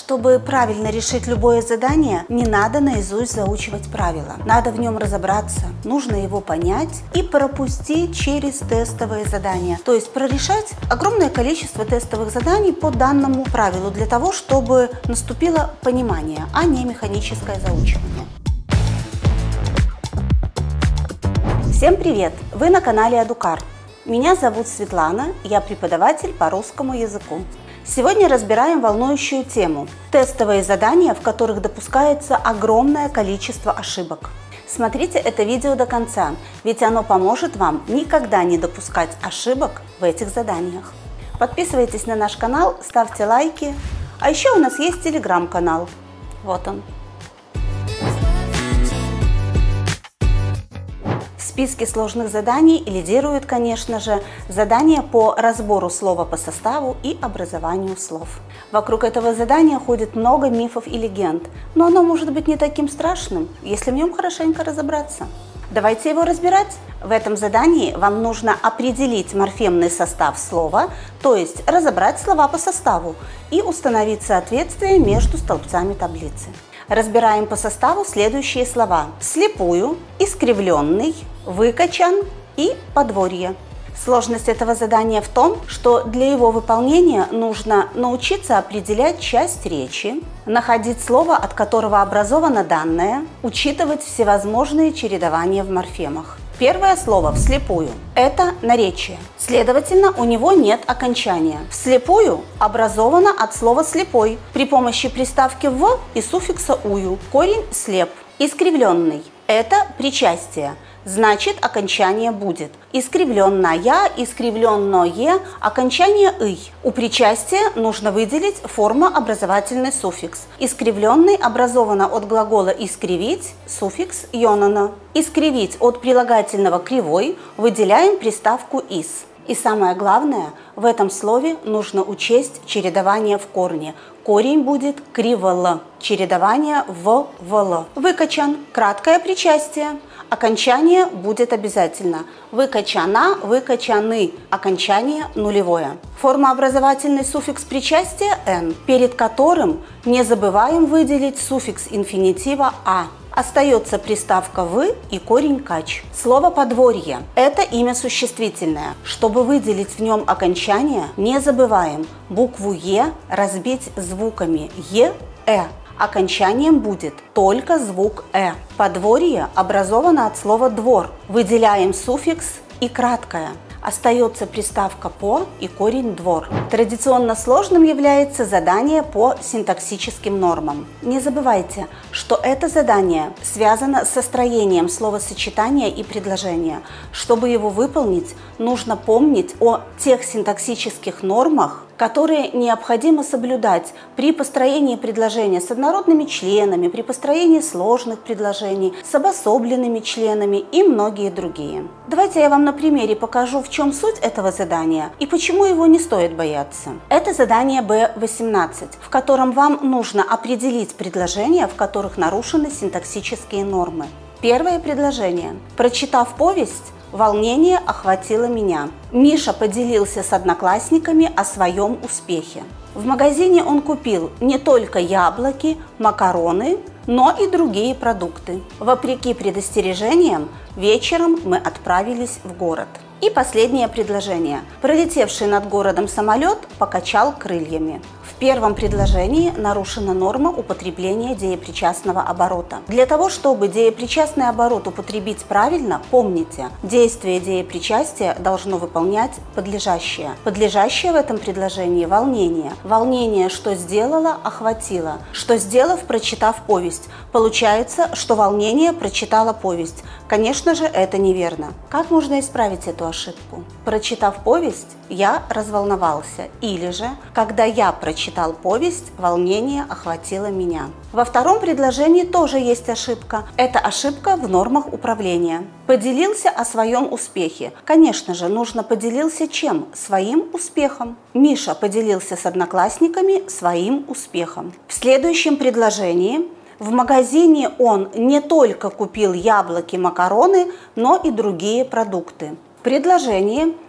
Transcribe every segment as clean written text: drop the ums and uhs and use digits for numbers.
Чтобы правильно решить любое задание, не надо наизусть заучивать правила. Надо в нем разобраться, нужно его понять и пропустить через тестовые задания. То есть прорешать огромное количество тестовых заданий по данному правилу для того, чтобы наступило понимание, а не механическое заучивание. Всем привет! Вы на канале Адукар. Меня зовут Светлана, я преподаватель по русскому языку. Сегодня разбираем волнующую тему – тестовые задания, в которых допускается огромное количество ошибок. Смотрите это видео до конца, ведь оно поможет вам никогда не допускать ошибок в этих заданиях. Подписывайтесь на наш канал, ставьте лайки, а еще у нас есть телеграм-канал. Вот он. В списке сложных заданий лидируют, конечно же, задания по разбору слова по составу и образованию слов. Вокруг этого задания ходит много мифов и легенд, но оно может быть не таким страшным, если в нем хорошенько разобраться. Давайте его разбирать. В этом задании вам нужно определить морфемный состав слова, то есть разобрать слова по составу и установить соответствие между столбцами таблицы. Разбираем по составу следующие слова: слепую, искривленный, выкачан и подворье. Сложность этого задания в том, что для его выполнения нужно научиться определять часть речи, находить слово, от которого образовано данное, учитывать всевозможные чередования в морфемах. Первое слово «вслепую» – это наречие. Следовательно, у него нет окончания. «Вслепую» образовано от слова «слепой» при помощи приставки «в» и суффикса «ую». Корень «слеп». Искривленный – это причастие. Значит, окончание будет. Искривленная, искривленное, окончание «ый». У причастия нужно выделить формообразовательный суффикс. Искривленный образовано от глагола «искривить», суффикс «йонана». Искривить от прилагательного «кривой» выделяем приставку «ис». И самое главное, в этом слове нужно учесть чередование в корне. Корень будет кривол, чередование в-вл. Выкачан – краткое причастие. Окончание будет обязательно. Выкачана, выкачаны. Окончание нулевое. Формообразовательный суффикс причастия «н», перед которым не забываем выделить суффикс инфинитива «а». Остается приставка «вы» и корень «кач». Слово «подворье» – это имя существительное. Чтобы выделить в нем окончание, не забываем букву «е» разбить звуками «е», «э». Окончанием будет только звук «э». Подворье образовано от слова «двор». Выделяем суффикс и краткое. Остается приставка «по» и корень «двор». Традиционно сложным является задание по синтаксическим нормам. Не забывайте, что это задание связано со строением словосочетания и предложения. Чтобы его выполнить, нужно помнить о тех синтаксических нормах, которые необходимо соблюдать при построении предложения с однородными членами, при построении сложных предложений, с обособленными членами и многие другие. Давайте я вам на примере покажу, в чем суть этого задания и почему его не стоит бояться. Это задание B18, в котором вам нужно определить предложения, в которых нарушены синтаксические нормы. Первое предложение. Прочитав повесть, волнение охватило меня. Миша поделился с одноклассниками о своем успехе. В магазине он купил не только яблоки, макароны, но и другие продукты. Вопреки предостережениям, вечером мы отправились в город. И последнее предложение. Пролетевший над городом самолет покачал крыльями. В первом предложении нарушена норма употребления деепричастного оборота. Для того, чтобы деепричастный оборот употребить правильно, помните, действие деепричастия должно выполнять подлежащее. Подлежащее в этом предложении – волнение. Волнение, что сделала, охватило. Что сделав, прочитав повесть. Получается, что волнение прочитало повесть. Конечно же, это неверно. Как можно исправить эту ошибку? Прочитав повесть, я разволновался. Или же, когда я прочитал повесть, волнение охватило меня. Во втором предложении тоже есть ошибка. Это ошибка в нормах управления. Поделился о своем успехе. Конечно же, нужно поделился чем? Своим успехом. Миша поделился с одноклассниками своим успехом. В следующем предложении в магазине он не только купил яблоки, макароны, но и другие продукты. В предложении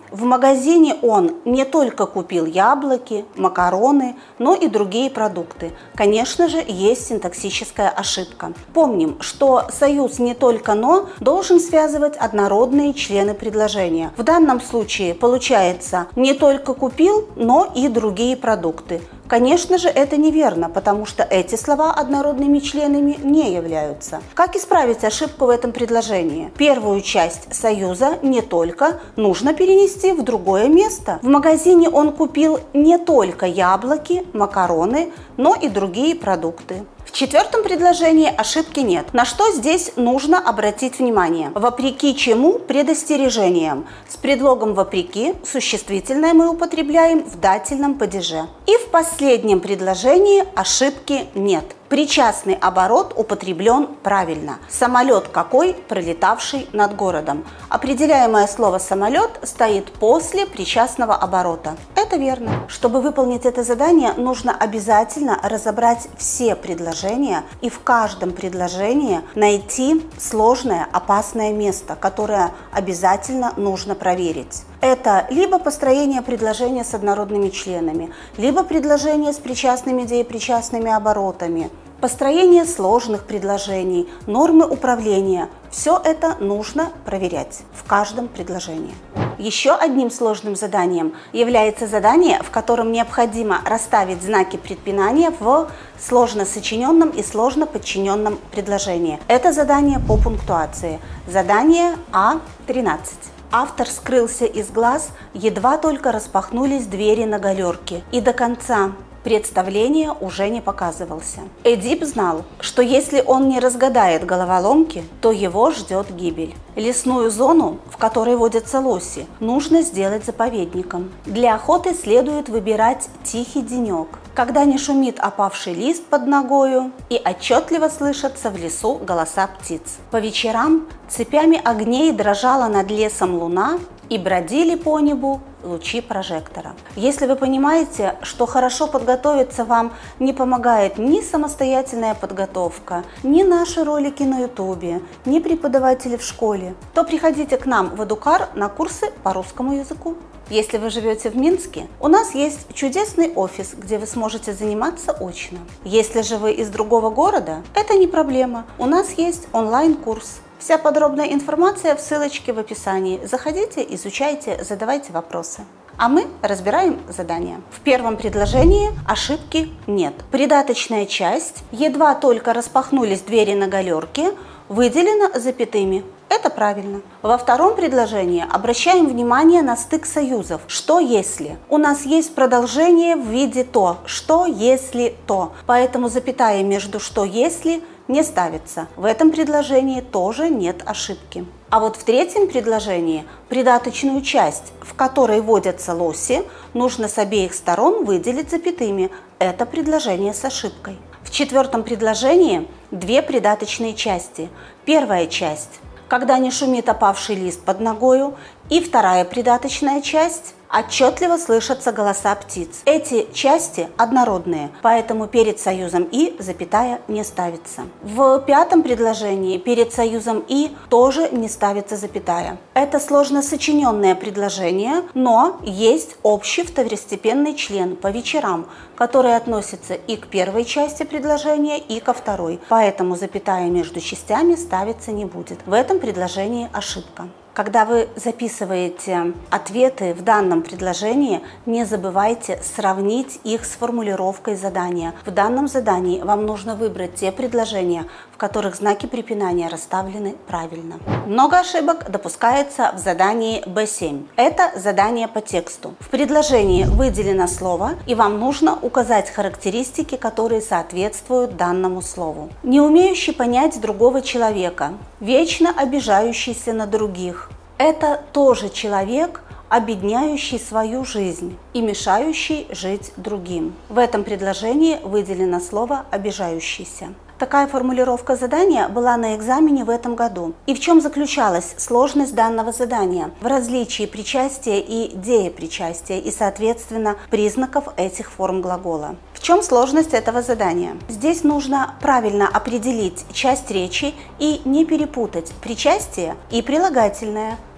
В магазине он не только купил яблоки, макароны, но и другие продукты. Конечно же, есть синтаксическая ошибка. Помним, что союз «не только но» должен связывать однородные члены предложения. В данном случае получается «не только купил, но и другие продукты». Конечно же, это неверно, потому что эти слова однородными членами не являются. Как исправить ошибку в этом предложении? Первую часть союза «не только» нужно перенести в другое место. В магазине он купил не только яблоки, макароны, но и другие продукты. В четвертом предложении ошибки нет. На что здесь нужно обратить внимание? Вопреки чему предостережением. С предлогом «вопреки» существительное мы употребляем в дательном падеже. И в последнем предложении ошибки нет. Причастный оборот употреблен правильно. Самолет какой, пролетавший над городом. Определяемое слово «самолет» стоит после причастного оборота. Это верно. Чтобы выполнить это задание, нужно обязательно разобрать все предложения и в каждом предложении найти сложное, опасное место, которое обязательно нужно проверить. Это либо построение предложения с однородными членами, либо предложение с причастными и деепричастными оборотами, построение сложных предложений, нормы управления. Все это нужно проверять в каждом предложении. Еще одним сложным заданием является задание, в котором необходимо расставить знаки препинания в сложно сочиненном и сложно подчиненном предложении. Это задание по пунктуации. Задание А13. Автор скрылся из глаз, едва только распахнулись двери на галерке, и до конца представления уже не показывался. Эдип знал, что если он не разгадает головоломки, то его ждет гибель. Лесную зону, в которой водятся лоси, нужно сделать заповедником. Для охоты следует выбирать тихий денек, когда не шумит опавший лист под ногою и отчетливо слышатся в лесу голоса птиц. По вечерам цепями огней дрожала над лесом луна, и бродили по небу лучи прожектора. Если вы понимаете, что хорошо подготовиться вам не помогает ни самостоятельная подготовка, ни наши ролики на ютубе, ни преподаватели в школе, то приходите к нам в Эдукар на курсы по русскому языку. Если вы живете в Минске, у нас есть чудесный офис, где вы сможете заниматься очно. Если же вы из другого города, это не проблема. У нас есть онлайн-курс. Вся подробная информация в ссылочке в описании. Заходите, изучайте, задавайте вопросы. А мы разбираем задание. В первом предложении ошибки нет. Придаточная часть едва только распахнулись двери на галерке, выделена запятыми. Это правильно. Во втором предложении обращаем внимание на стык союзов. Что если? У нас есть продолжение в виде то. Что если то? Поэтому запятая между что если не ставится. В этом предложении тоже нет ошибки. А вот в третьем предложении придаточную часть, в которой водятся лоси, нужно с обеих сторон выделить запятыми. Это предложение с ошибкой. В четвертом предложении две придаточные части. Первая часть, когда не шумит опавший лист под ногою, и вторая придаточная часть, отчетливо слышатся голоса птиц. Эти части однородные, поэтому перед союзом «и» запятая не ставится. В пятом предложении перед союзом «и» тоже не ставится запятая. Это сложно сочиненное предложение, но есть общий второстепенный член по вечерам, который относится и к первой части предложения, и ко второй. Поэтому запятая между частями ставиться не будет. В этом предложении ошибка. Когда вы записываете ответы в данном предложении, не забывайте сравнить их с формулировкой задания. В данном задании вам нужно выбрать те предложения, в которых знаки препинания расставлены правильно. Много ошибок допускается в задании B7. Это задание по тексту. В предложении выделено слово, и вам нужно указать характеристики, которые соответствуют данному слову. Не умеющий понять другого человека, вечно обижающийся на других. Это тоже человек, обедняющий свою жизнь и мешающий жить другим. В этом предложении выделено слово «обижающийся». Такая формулировка задания была на экзамене в этом году. И в чем заключалась сложность данного задания? В различии причастия и деепричастия и, соответственно, признаков этих форм глагола. В чем сложность этого задания? Здесь нужно правильно определить часть речи и не перепутать причастие и прилагательное.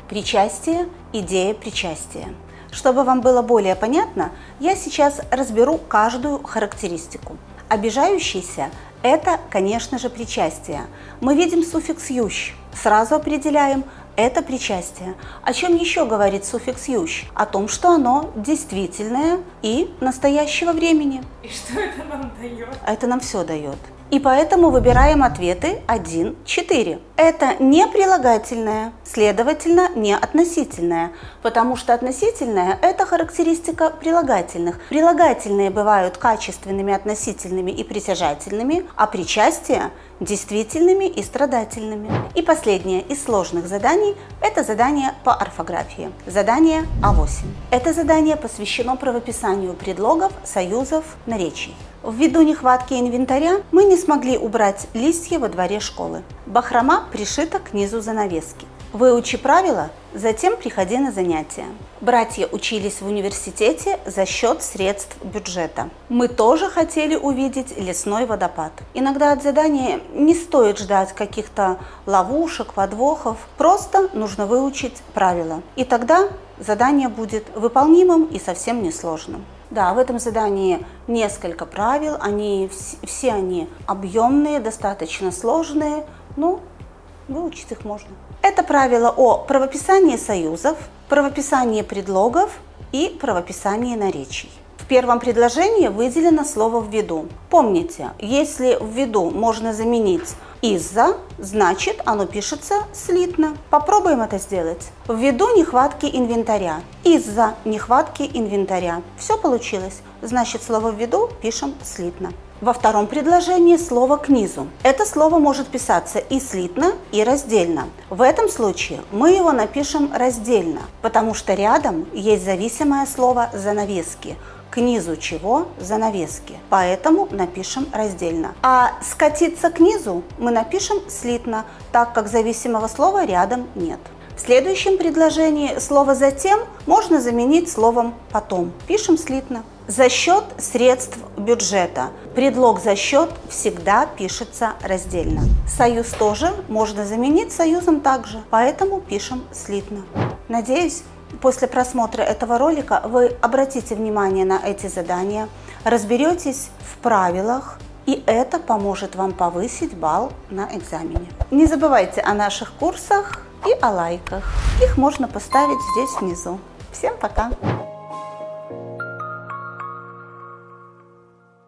Причастие, идея причастия. Чтобы вам было более понятно, я сейчас разберу каждую характеристику. Обижающийся – это, конечно же, причастие. Мы видим суффикс «ющ», сразу определяем – это причастие. О чем еще говорит суффикс «ющ»? О том, что оно действительное и настоящего времени. И что это нам дает? Это нам все дает. И поэтому выбираем ответы 1, 4. Это не прилагательное, следовательно, не относительное, потому что относительное – это характеристика прилагательных. Прилагательные бывают качественными, относительными и притяжательными, а причастие – действительными и страдательными. И последнее из сложных заданий – это задание по орфографии. Задание А8. Это задание посвящено правописанию предлогов, союзов, наречий. Ввиду нехватки инвентаря мы не смогли убрать листья во дворе школы. Бахрома пришита к низу занавески. Выучи правила, затем приходи на занятия. Братья учились в университете за счет средств бюджета. Мы тоже хотели увидеть лесной водопад. Иногда от задания не стоит ждать каких-то ловушек, подвохов. Просто нужно выучить правила. И тогда задание будет выполнимым и совсем несложным. Да, в этом задании несколько правил, все они объемные, достаточно сложные, но выучить их можно. Это правила о правописании союзов, правописании предлогов и правописании наречий. В первом предложении выделено слово «ввиду». Помните, если «ввиду» можно заменить «из-за», значит оно пишется слитно. Попробуем это сделать. Ввиду нехватки инвентаря. Из-за нехватки инвентаря. Все получилось. Значит, слово «ввиду» пишем слитно. Во втором предложении слово «к низу». Это слово может писаться и слитно, и раздельно. В этом случае мы его напишем раздельно, потому что рядом есть зависимое слово «занавески». К низу чего? Занавески. Поэтому напишем раздельно. А скатиться к низу мы напишем слитно, так как зависимого слова рядом нет. В следующем предложении слово «затем» можно заменить словом «потом». Пишем слитно. За счет средств бюджета. Предлог «за счет» всегда пишется раздельно. Союз тоже можно заменить союзом также, поэтому пишем слитно. Надеюсь, после просмотра этого ролика вы обратите внимание на эти задания, разберетесь в правилах, и это поможет вам повысить балл на экзамене. Не забывайте о наших курсах и о лайках. Их можно поставить здесь внизу. Всем пока!